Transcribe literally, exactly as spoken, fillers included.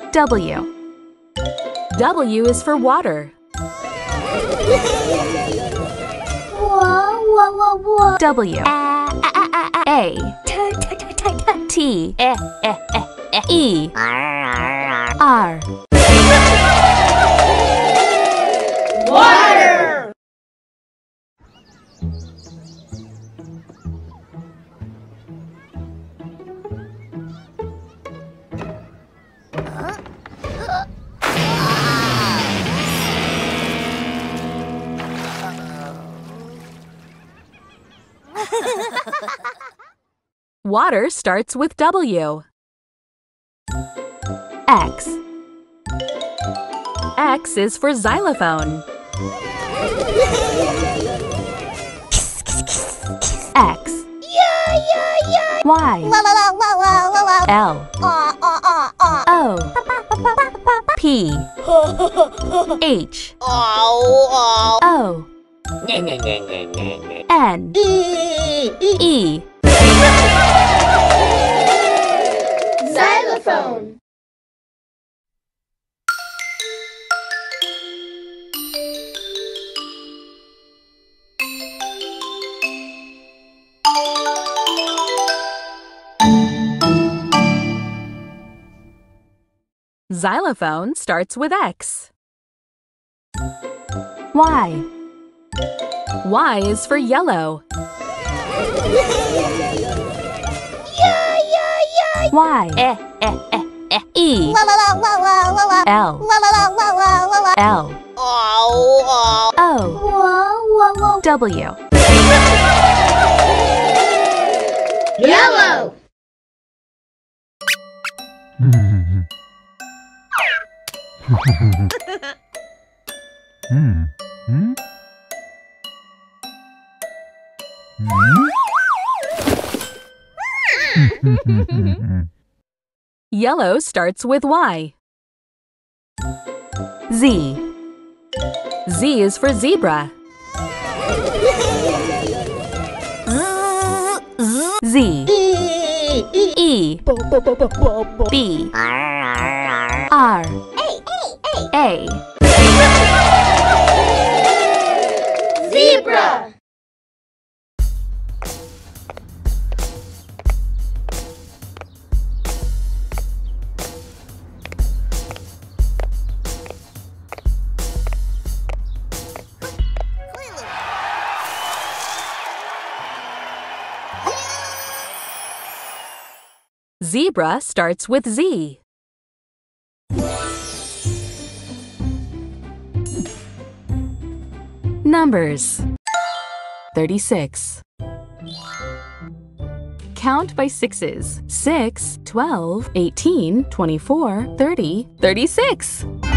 W. W is for water. Whoa, whoa, whoa, whoa. W. A. T. E. R. Water! Water starts with W. X. X is for xylophone. X. Yeah, yeah, yeah. Y. La la la la la la la. L. Ah, ah, ah, ah. O. P. H. Ow, ow. O. N. E, E. E. Xylophone. Xylophone starts with X. Y. Y is for yellow. Yeah, yeah, yeah. Y. E. La la la la la la la. L. La la la la la la la. L. Ow, ow. O. Whoa, whoa, whoa. W. Yellow. Hmm. Hmm? Hmm? Yellow starts with Y. Z. Z is for zebra. Z. E, E. E. Bo, bo, bo, bo, bo, bo. B. R. A. Zebra. Zebra starts with Z. Numbers. thirty-six. Count by sixes. six, twelve, eighteen, twenty-four, thirty, thirty-six.